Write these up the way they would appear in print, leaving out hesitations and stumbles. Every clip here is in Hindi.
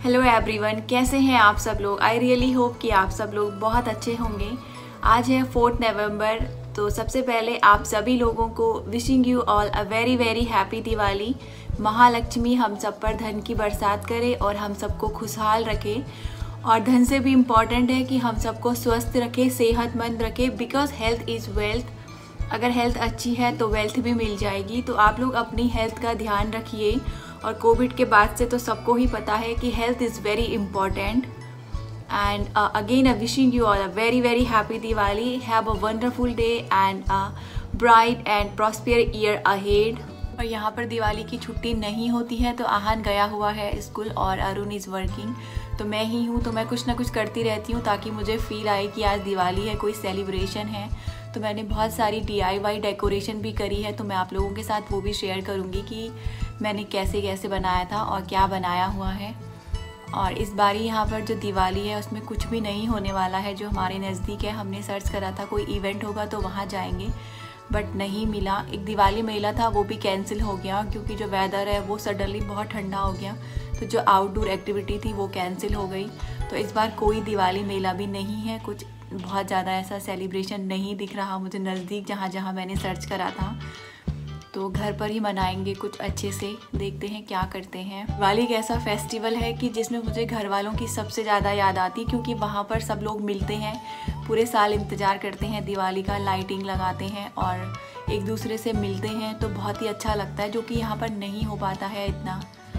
हेलो एवरीवन, कैसे हैं आप सब लोग। आई रियली होप कि आप सब लोग बहुत अच्छे होंगे। आज है 4 नवंबर, तो सबसे पहले आप सभी लोगों को wishing you all a very very happy Diwali. Mahalakshmi हम सब पर धन की बरसात करे और हम सबको खुशहाल रखे। और धन से भी इम्पॉर्टेंट है कि हम सबको स्वस्थ रखे, सेहतमंद रखे, बिकॉज हेल्थ इज़ वेल्थ। अगर हेल्थ अच्छी है तो वेल्थ भी मिल जाएगी। तो आप लोग अपनी हेल्थ का ध्यान रखिए। और कोविड के बाद से तो सबको ही पता है कि health is very important. And again I wishing you all a very very happy Diwali. Have a wonderful day and a bright and prosper year ahead. और यहाँ पर दिवाली की छुट्टी नहीं होती है, तो आहान गया हुआ है स्कूल और अरुण इज़ वर्किंग। तो मैं ही हूँ, तो मैं कुछ ना कुछ करती रहती हूँ ताकि मुझे फील आए कि आज दिवाली है, कोई सेलिब्रेशन है। तो मैंने बहुत सारी DIY डेकोरेशन भी करी है, तो मैं आप लोगों के साथ वो भी शेयर करूँगी कि मैंने कैसे कैसे बनाया था और क्या बनाया हुआ है। और इस बारी यहाँ पर जो दिवाली है उसमें कुछ भी नहीं होने वाला है, जो हमारे नज़दीक है। हमने सर्च करा था कोई इवेंट होगा तो वहाँ जाएंगे, बट नहीं मिला। एक दिवाली मेला था, वो भी कैंसिल हो गया क्योंकि जो वेदर है वो सडनली बहुत ठंडा हो गया, तो जो आउटडोर एक्टिविटी थी वो कैंसिल हो गई। तो इस बार कोई दिवाली मेला भी नहीं है, कुछ बहुत ज़्यादा ऐसा सेलिब्रेशन नहीं दिख रहा मुझे नज़दीक जहाँ जहाँ मैंने सर्च करा था। तो घर पर ही मनाएंगे कुछ अच्छे से, देखते हैं क्या करते हैं। दिवाली एक ऐसा फेस्टिवल है कि जिसमें मुझे घर वालों की सबसे ज़्यादा याद आती, क्योंकि वहाँ पर सब लोग मिलते हैं, पूरे साल इंतज़ार करते हैं दिवाली का, लाइटिंग लगाते हैं और एक दूसरे से मिलते हैं। तो बहुत ही अच्छा लगता है, जो कि यहाँ पर नहीं हो पाता है इतना।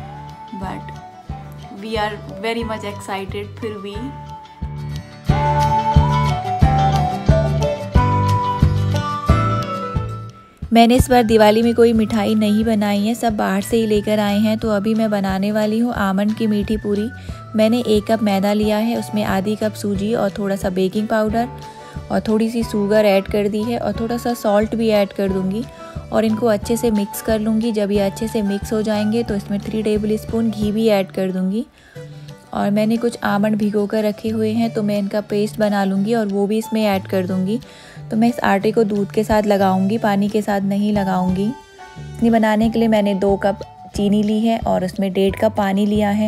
But we are very much excited फिर भी। मैंने इस बार दिवाली में कोई मिठाई नहीं बनाई है, सब बाहर से ही लेकर आए हैं। तो अभी मैं बनाने वाली हूँ आमंड की मीठी पूरी। मैंने 1 कप मैदा लिया है, उसमें आधी कप सूजी और थोड़ा सा बेकिंग पाउडर और थोड़ी सी शुगर ऐड कर दी है और थोड़ा सा सॉल्ट भी ऐड कर दूँगी और इनको अच्छे से मिक्स कर लूँगी। जब ये अच्छे से मिक्स हो जाएंगे तो इसमें 3 टेबलस्पून घी भी ऐड कर दूँगी। और मैंने कुछ आमंड भिगो कर रखे हुए हैं, तो मैं इनका पेस्ट बना लूँगी और वो भी इसमें ऐड कर दूँगी। तो मैं इस आटे को दूध के साथ लगाऊंगी, पानी के साथ नहीं लगाऊंगी। इतनी बनाने के लिए मैंने 2 कप चीनी ली है और उसमें 1.5 कप पानी लिया है।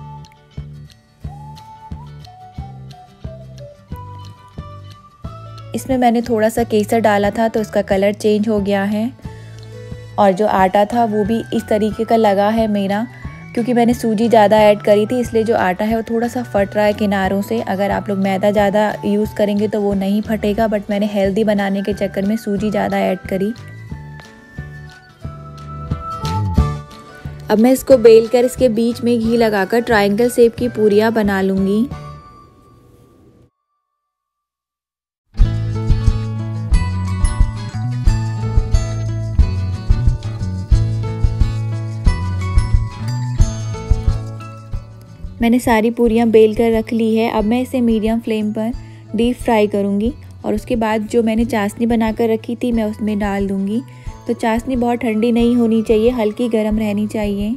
इसमें मैंने थोड़ा सा केसर डाला था तो इसका कलर चेंज हो गया है। और जो आटा था वो भी इस तरीके का लगा है मेरा, क्योंकि मैंने सूजी ज़्यादा ऐड करी थी, इसलिए जो आटा है वो थोड़ा सा फट रहा है किनारों से। अगर आप लोग मैदा ज़्यादा यूज़ करेंगे तो वो नहीं फटेगा, बट मैंने हेल्दी बनाने के चक्कर में सूजी ज़्यादा ऐड करी। अब मैं इसको बेल कर इसके बीच में घी लगाकर ट्रायंगल शेप की पूरियाँ बना लूँगी। मैंने सारी पूरियाँ बेल कर रख ली है। अब मैं इसे मीडियम फ्लेम पर डीप फ्राई करूँगी और उसके बाद जो मैंने चाशनी बना कर रखी थी मैं उसमें डाल दूँगी। तो चाशनी बहुत ठंडी नहीं होनी चाहिए, हल्की गर्म रहनी चाहिए।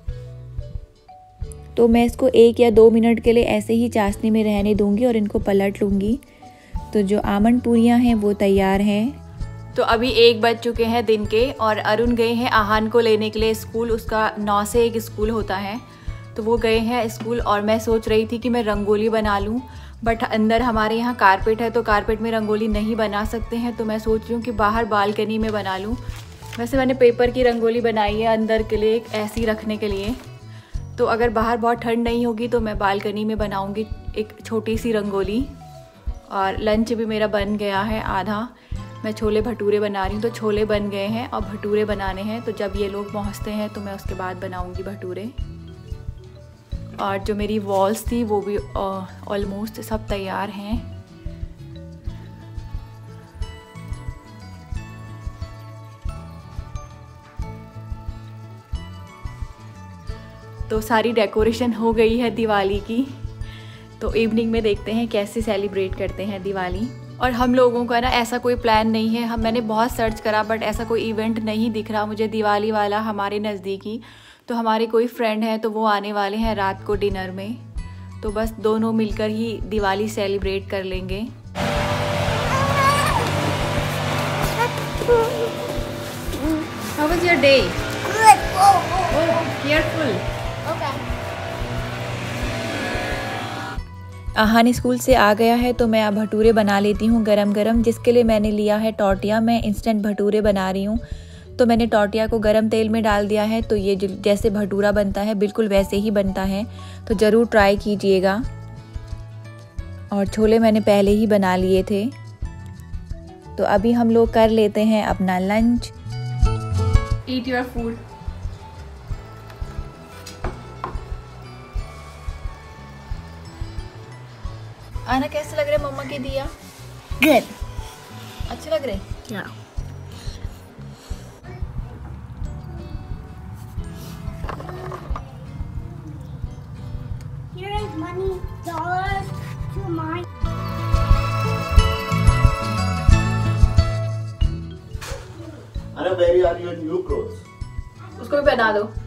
तो मैं इसको 1 या 2 मिनट के लिए ऐसे ही चाशनी में रहने दूँगी और इनको पलट लूँगी। तो जो आमंड पूरियाँ हैं वो तैयार हैं। तो अभी 1 बज चुके हैं दिन के और अरुण गए हैं आहान को लेने के लिए स्कूल। उसका 9 से 1 स्कूल होता है, तो वो गए हैं स्कूल। और मैं सोच रही थी कि मैं रंगोली बना लूँ, बट अंदर हमारे यहाँ कारपेट है तो कारपेट में रंगोली नहीं बना सकते हैं। तो मैं सोच रही हूँ कि बाहर बालकनी में बना लूँ। वैसे मैंने पेपर की रंगोली बनाई है अंदर के लिए, एक ऐसी रखने के लिए। तो अगर बाहर बहुत ठंड नहीं होगी तो मैं बालकनी में बनाऊँगी एक छोटी सी रंगोली। और लंच भी मेरा बन गया है आधा। मैं छोले भटूरे बना रही हूँ, तो छोले बन गए हैं और भटूरे बनाने हैं। तो जब ये लोग पहुँचते हैं तो मैं उसके बाद बनाऊँगी भटूरे। और जो मेरी वॉल्स थी वो भी ऑलमोस्ट सब तैयार हैं। तो सारी डेकोरेशन हो गई है दिवाली की। तो इवनिंग में देखते हैं कैसे सेलिब्रेट करते हैं दिवाली। और हम लोगों का ना ऐसा कोई प्लान नहीं है। मैंने बहुत सर्च करा बट ऐसा कोई इवेंट नहीं दिख रहा मुझे दिवाली वाला हमारे नज़दीकी। तो हमारे कोई फ्रेंड हैं तो वो आने वाले हैं रात को डिनर में, तो बस दोनों मिलकर ही दिवाली सेलिब्रेट कर लेंगे। How was your day? Good. Oh, Oh, careful. okay. Aahan school से आ गया है तो मैं अब भटूरे बना लेती हूँ गरम गरम, जिसके लिए मैंने लिया है टॉर्टिया। मैं इंस्टेंट भटूरे बना रही हूँ। तो मैंने टॉर्टिया को गरम तेल में डाल दिया है। तो ये जैसे भटूरा बनता है बिल्कुल वैसे ही बनता है, तो ज़रूर ट्राई कीजिएगा। और छोले मैंने पहले ही बना लिए थे। तो अभी हम लोग कर लेते हैं अपना लंच। Eat your food. आना कैसे लग रहे मम्मा के दिया? Good. अच्छे लग रहे? Yeah. Here is money, dollars to mine. Anna, where are your new clothes? उसको भी पहना दो।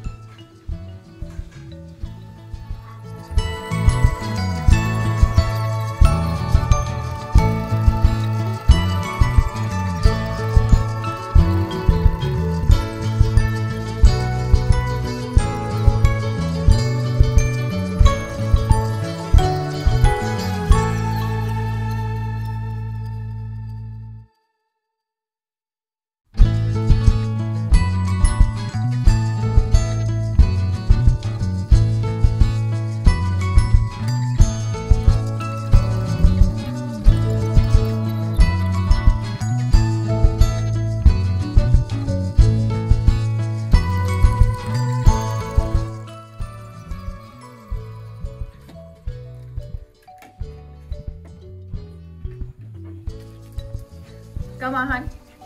कम आहान,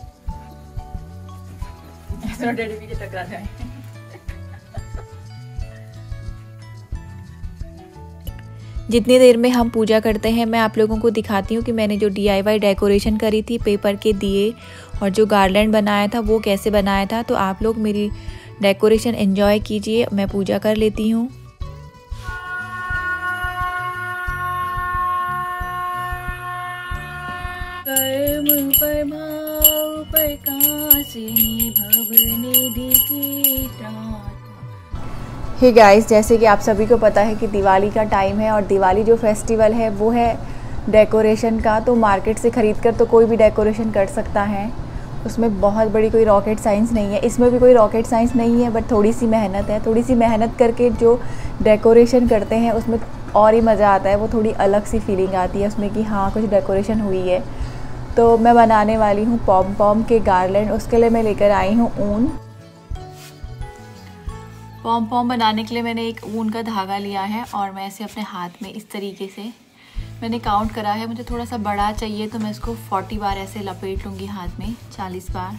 ऐसा डैडी पीछे टकरा जाए। जितनी देर में हम पूजा करते हैं मैं आप लोगों को दिखाती हूँ कि मैंने जो DIY डेकोरेशन करी थी, पेपर के दिए और जो गार्लैंड बनाया था वो कैसे बनाया था। तो आप लोग मेरी डेकोरेशन एंजॉय कीजिए, मैं पूजा कर लेती हूँ। कर्म प्रभाव प्रकाशिनी भवनिधि की त्राता। हे गाइस, जैसे कि आप सभी को पता है कि दिवाली का टाइम है और दिवाली जो फेस्टिवल है वो है डेकोरेशन का। तो मार्केट से ख़रीद कर तो कोई भी डेकोरेशन कर सकता है, उसमें बहुत बड़ी कोई रॉकेट साइंस नहीं है। इसमें भी कोई रॉकेट साइंस नहीं है, बट थोड़ी सी मेहनत है। थोड़ी सी मेहनत करके जो डेकोरेशन करते हैं उसमें और ही मज़ा आता है, वो थोड़ी अलग सी फीलिंग आती है उसमें कि हाँ कुछ डेकोरेशन हुई है। तो मैं बनाने वाली हूँ पॉम पॉम के गार्लैंड। उसके लिए मैं लेकर आई हूँ ऊन। पॉम पॉम बनाने के लिए मैंने एक ऊन का धागा लिया है और मैं इसे अपने हाथ में इस तरीके से मैंने काउंट करा है। मुझे थोड़ा सा बड़ा चाहिए तो मैं इसको 40 बार ऐसे लपेट लूँगी हाथ में, 40 बार।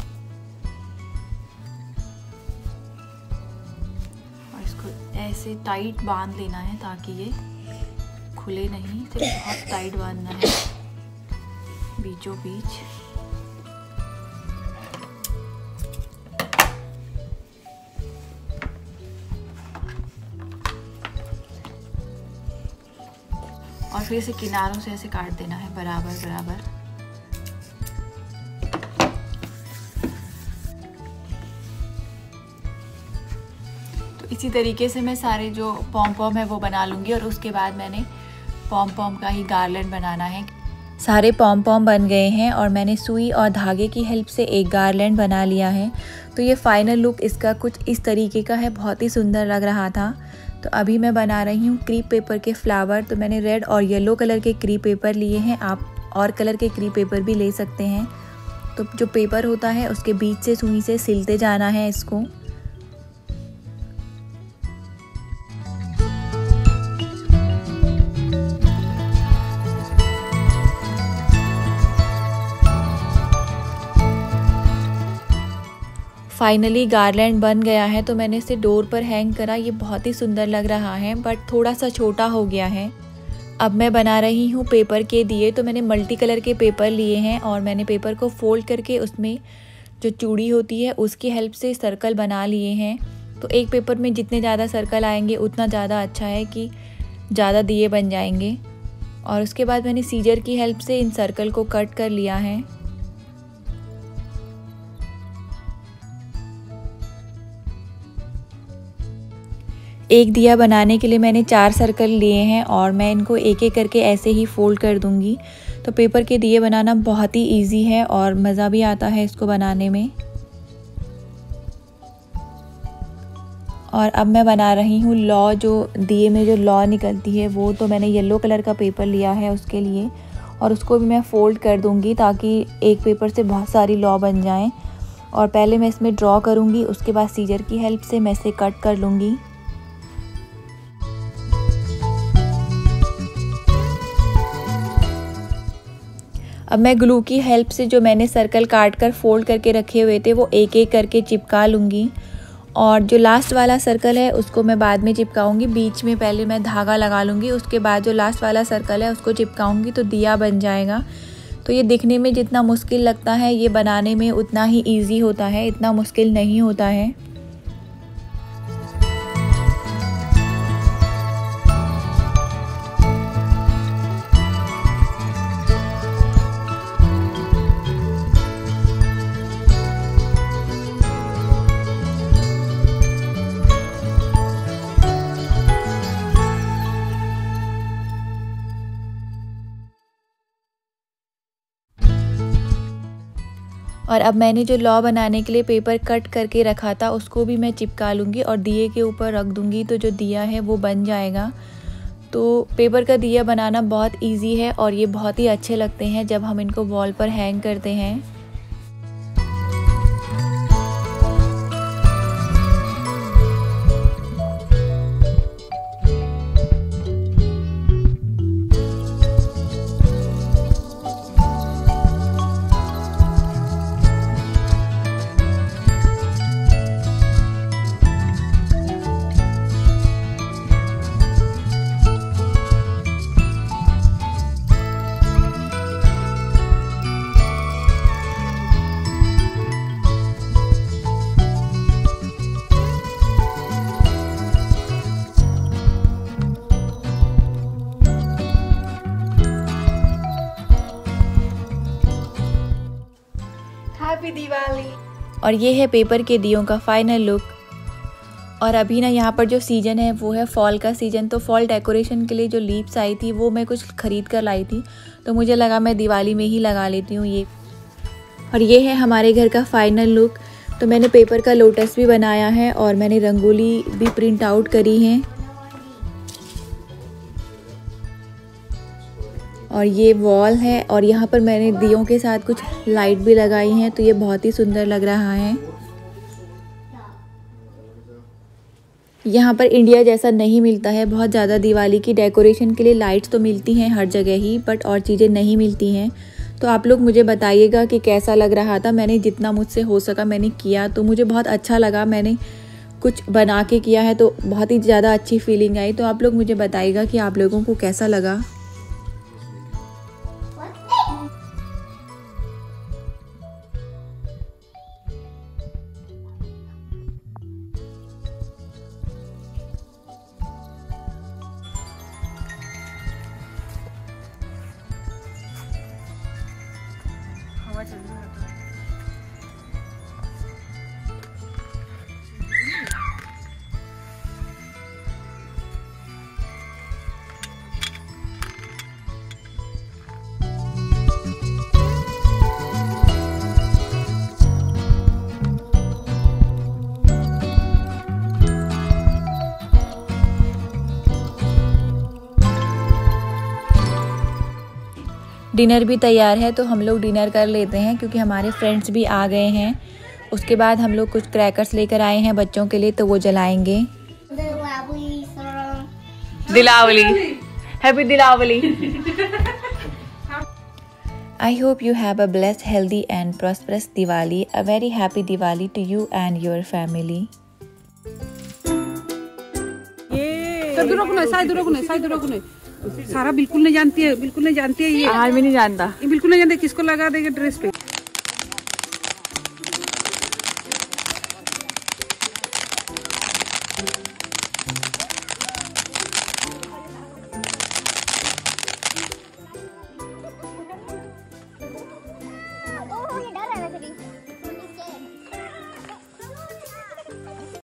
और इसको ऐसे टाइट बांध लेना है ताकि ये खुले नहीं। तो बहुत टाइट बांधना है बीचों बीच। और फिर इसे किनारों से ऐसे काट देना है बराबर बराबर। तो इसी तरीके से मैं सारे जो पॉम पॉम है वो बना लूँगी और उसके बाद मैंने पॉम पॉम का ही गार्लैंड बनाना है। सारे पॉम पॉम बन गए हैं और मैंने सुई और धागे की हेल्प से एक गार्लैंड बना लिया है। तो ये फाइनल लुक इसका कुछ इस तरीके का है, बहुत ही सुंदर लग रहा था। तो अभी मैं बना रही हूँ क्रीप पेपर के फ्लावर। तो मैंने रेड और येलो कलर के क्रीप पेपर लिए हैं, आप और कलर के क्रीप पेपर भी ले सकते हैं। तो जो पेपर होता है उसके बीच से सुई से सिलते जाना है इसको। फाइनली गार्लैंड बन गया है। तो मैंने इसे डोर पर हैंग करा। ये बहुत ही सुंदर लग रहा है बट थोड़ा सा छोटा हो गया है। अब मैं बना रही हूँ पेपर के दिए। तो मैंने मल्टी कलर के पेपर लिए हैं और मैंने पेपर को फोल्ड करके उसमें जो चूड़ी होती है उसकी हेल्प से सर्कल बना लिए हैं। तो एक पेपर में जितने ज़्यादा सर्कल आएंगे उतना ज़्यादा अच्छा है कि ज़्यादा दिए बन जाएंगे। और उसके बाद मैंने सीजर की हेल्प से इन सर्कल को कट कर लिया है। एक दिया बनाने के लिए मैंने 4 सर्कल लिए हैं और मैं इनको एक एक करके ऐसे ही फोल्ड कर दूंगी। तो पेपर के दिए बनाना बहुत ही इजी है और मज़ा भी आता है इसको बनाने में। और अब मैं बना रही हूँ लॉ, जो दिए में जो लॉ निकलती है वो। तो मैंने येलो कलर का पेपर लिया है उसके लिए, और उसको भी मैं फ़ोल्ड कर दूँगी ताकि एक पेपर से बहुत सारी लॉ बन जाएं। और पहले मैं इसमें ड्रॉ करूँगी, उसके बाद सीजर की हेल्प से मैं इसे कट कर लूँगी। अब मैं ग्लू की हेल्प से जो मैंने सर्कल काट कर फोल्ड करके रखे हुए थे वो एक एक करके चिपका लूँगी। और जो लास्ट वाला सर्कल है उसको मैं बाद में चिपकाऊंगी। बीच में पहले मैं धागा लगा लूँगी, उसके बाद जो लास्ट वाला सर्कल है उसको चिपकाऊंगी तो दिया बन जाएगा। तो ये दिखने में जितना मुश्किल लगता है ये बनाने में उतना ही इजी होता है, इतना मुश्किल नहीं होता है। और अब मैंने जो लॉ बनाने के लिए पेपर कट करके रखा था उसको भी मैं चिपका लूँगी और दिए के ऊपर रख दूँगी, तो जो दिया है वो बन जाएगा। तो पेपर का दिया बनाना बहुत इजी है और ये बहुत ही अच्छे लगते हैं जब हम इनको वॉल पर हैंग करते हैं। हैप्पी दिवाली। और ये है पेपर के दियों का फाइनल लुक। और अभी ना यहाँ पर जो सीज़न है वो है फॉल का सीज़न। तो फॉल डेकोरेशन के लिए जो लीव्स आई थी वो मैं कुछ ख़रीद कर लाई थी, तो मुझे लगा मैं दिवाली में ही लगा लेती हूँ ये। और ये है हमारे घर का फाइनल लुक। तो मैंने पेपर का लोटस भी बनाया है और मैंने रंगोली भी प्रिंट आउट करी है। और ये वॉल है और यहाँ पर मैंने दियों के साथ कुछ लाइट भी लगाई हैं, तो ये बहुत ही सुंदर लग रहा है। यहाँ पर इंडिया जैसा नहीं मिलता है बहुत ज़्यादा दिवाली की डेकोरेशन के लिए। लाइट्स तो मिलती हैं हर जगह ही, बट और चीज़ें नहीं मिलती हैं। तो आप लोग मुझे बताइएगा कि कैसा लग रहा था। मैंने जितना मुझसे हो सका मैंने किया, तो मुझे बहुत अच्छा लगा। मैंने कुछ बना के किया है तो बहुत ही ज़्यादा अच्छी फीलिंग आई। तो आप लोग मुझे बताइएगा कि आप लोगों को कैसा लगा। हवा चल रही है। डिनर भी तैयार है, तो हम लोग डिनर कर लेते हैं क्योंकि हमारे फ्रेंड्स भी आ गए हैं। उसके बाद हम लोग कुछ क्रैकर्स लेकर आए हैं बच्चों के लिए, तो वो जलाएंगे। Diwali, happy Diwali. I hope you have a blessed, healthy and prosperous Diwali. A very happy Diwali to you and your family. सारा बिल्कुल नहीं जानती है, बिल्कुल नहीं जानती है ये। आर्मी नहीं जानता। बिल्कुल नहीं जानती, किसको लगा देगा ड्रेस पे।